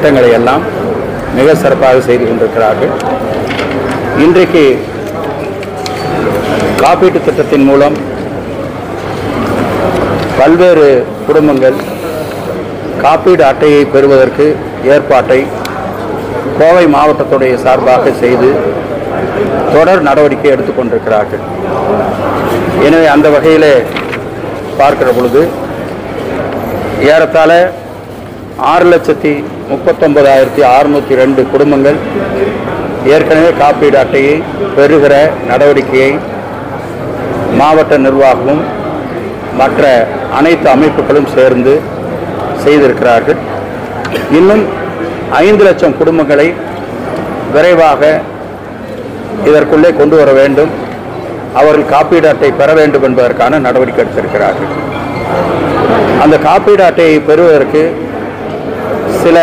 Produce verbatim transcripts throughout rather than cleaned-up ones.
திட்டங்களை எல்லாம் மிக சிறப்பாக செய்து கொண்டிருக்கிறார்கள். இன்றைக்கு காப்பீட்டு திட்டத்தின் மூலம் பல்வேறு குடும்பங்கள் காப்பீடு அட்டையை பெறுவதற்கு ஏற்பாட்டை கோவை மாவட்டத்துடைய சார்பாக செய்து தொடர் நடவடிக்கை எடுத்துக்கொண்டிருக்கிறார்கள். எனவே அந்த வகையில் பார்க்கிற பொழுது ஏறத்தாழ ஆறு லட்சத்தி முப்பத்தொன்பதாயிரத்தி அறுநூற்றி ரெண்டு குடும்பங்கள் ஏற்கனவே காப்பீடு அட்டையை பெறுகிற நடவடிக்கையை மாவட்ட நிர்வாகமும் மற்ற அனைத்து அமைப்புகளும் சேர்ந்து செய்திருக்கிறார்கள். இன்னும் ஐந்து லட்சம் குடும்பங்களை விரைவாக இதற்குள்ளே கொண்டு வர வேண்டும், அவர்கள் காப்பீடு அட்டை பெற வேண்டும் என்பதற்கான நடவடிக்கை எடுத்திருக்கிறார்கள். அந்த காப்பீடு அட்டையை பெறுவதற்கு சில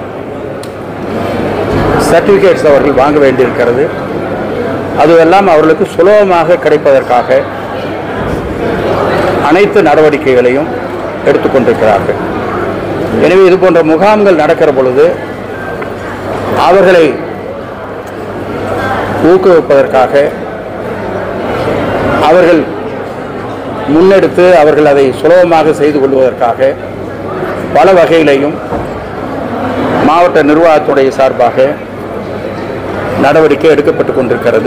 சர்டிஃபிகேட்ஸ் அவர்கள் வாங்க வேண்டியிருக்கிறது. அதுவெல்லாம் அவர்களுக்கு சுலபமாக கிடைப்பதற்காக அனைத்து நடவடிக்கைகளையும் எடுத்துக்கொண்டிருக்கிறார்கள். எனவே இது போன்ற முகாம்கள் நடக்கிற பொழுது அவர்களை ஊக்குவிப்பதற்காக அவர்கள் முன்னெடுத்து அவர்கள் அதை சுலபமாக செய்து கொள்வதற்காக பல வகையிலையும் மாவட்ட நிர்வாகத்துடைய சார்பாக நடவடிக்கை எடுக்கப்பட்டு கொண்டிருக்கிறது.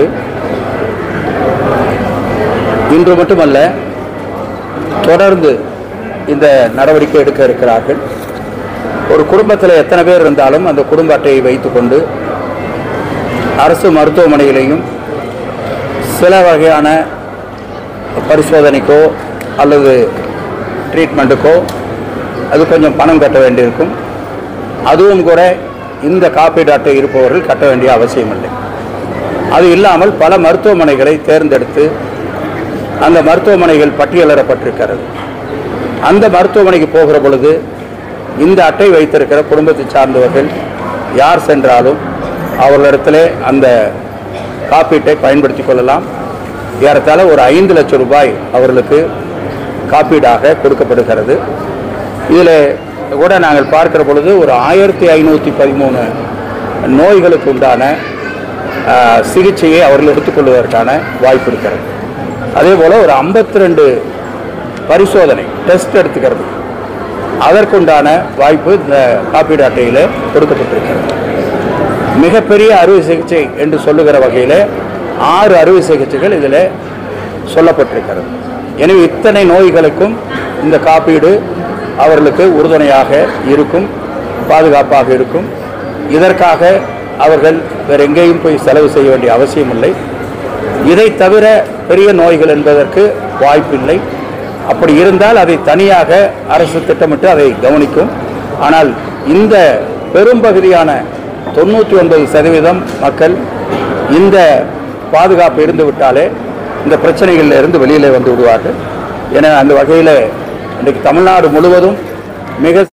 இன்று மட்டுமல்ல, தொடர்ந்து இந்த நடவடிக்கை எடுக்க இருக்கிறார்கள். ஒரு குடும்பத்தில் எத்தனை பேர் இருந்தாலும் அந்த குடும்ப அட்டையை வைத்துக்கொண்டு அரசு மருத்துவமனையிலையும் சில வகையான பரிசோதனைக்கோ அல்லது ட்ரீட்மெண்ட்டுக்கோ அது கொஞ்சம் பணம் கட்ட வேண்டியிருக்கும். அதுவும் கூட இந்த காப்பீடு அட்டை இருப்பவர்கள் கட்ட வேண்டிய அவசியம் இல்லை. அது இல்லாமல் பல மருத்துவமனைகளை தேர்ந்தெடுத்து அந்த மருத்துவமனைகள் பட்டியலிடப்பட்டிருக்கிறது. அந்த மருத்துவமனைக்கு போகிற பொழுது இந்த அட்டை வைத்திருக்கிற குடும்பத்தை சார்ந்தவர்கள் யார் சென்றாலும் அவர்களிடத்திலே அந்த காப்பீட்டை பயன்படுத்தி கொள்ளலாம். ஏறத்தாழ ஒரு ஐந்து லட்சம் ரூபாய் அவர்களுக்கு காப்பீடாக கொடுக்கப்படுகிறது. இதில் கூட நாங்கள் பார்க்கிற பொழுது ஒரு ஆயிரத்தி ஐநூற்றி பதிமூணு நோய்களுக்கு உண்டான சிகிச்சையை அவர்கள் எடுத்துக்கொள்வதற்கான வாய்ப்பு இருக்கிறது. அதே போல் ஒரு ஐம்பத்தி ரெண்டு பரிசோதனை டெஸ்ட் எடுத்துக்கிறது, அதற்குண்டான வாய்ப்பு இந்த காப்பீடு அட்டையில் கொடுக்கப்பட்டிருக்கிறது. மிகப்பெரிய அறுவை சிகிச்சை என்று சொல்லுகிற வகையில் ஆறு அறுவை சிகிச்சைகள் இதில் சொல்லப்பட்டிருக்கிறது. எனவே இத்தனை நோய்களுக்கும் இந்த காப்பீடு அவர்களுக்கு உறுதுணையாக இருக்கும், பாதுகாப்பாக இருக்கும். இதற்காக அவர்கள் வேறு எங்கேயும் போய் செலவு செய்ய வேண்டிய அவசியம் இல்லை. இதை தவிர பெரிய நோய்கள் என்பதற்கு வாய்ப்பில்லை. அப்படி இருந்தால் அதை தனியாக அரசு திட்டமிட்டு அதை கவனிக்கும். ஆனால் இந்த பெரும்பகுதியான தொண்ணூற்றி ஒன்பது சதவீதம் மக்கள் இந்த பாதுகாப்பு இருந்து விட்டாலே இந்த பிரச்சனைகளில் இருந்து வெளியிலே வந்து விடுவார்கள். என அந்த வகையில் இன்றைக்கு தமிழ்நாடு முழுவதும் மிக